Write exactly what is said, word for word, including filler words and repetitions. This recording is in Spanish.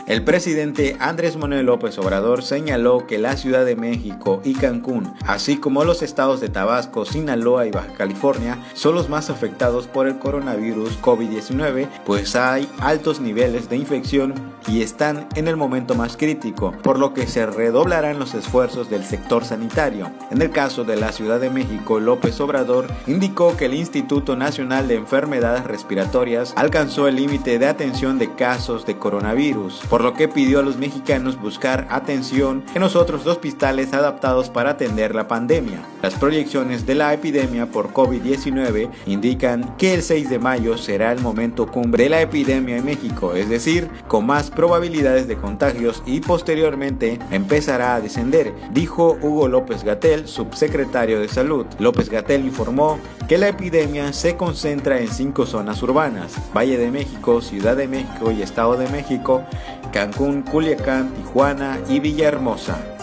El presidente Andrés Manuel López Obrador señaló que la Ciudad de México y Cancún, así como los estados de Tabasco, Sinaloa y Baja California, son los más afectados por el coronavirus COVID diecinueve, pues hay altos niveles de infección y están en el momento más crítico, por lo que se redoblarán los esfuerzos del sector sanitario. En el caso de la Ciudad de México, López Obrador indicó que el Instituto Nacional de Enfermedades Respiratorias alcanzó el límite de atención de casos de coronavirus, por lo que pidió a los mexicanos buscar atención en los otros hospitales adaptados para atender la pandemia. Las proyecciones de la epidemia por COVID diecinueve indican que el seis de mayo será el momento cumbre de la epidemia en México, es decir, con más probabilidades de contagios, y posteriormente empezará a descender, dijo Hugo López-Gatell, subsecretario de Salud. López-Gatell informó que la epidemia se concentra en cinco zonas urbanas: Valle de México, Ciudad de México y Estado de México, Cancún, Culiacán, Tijuana y Villahermosa.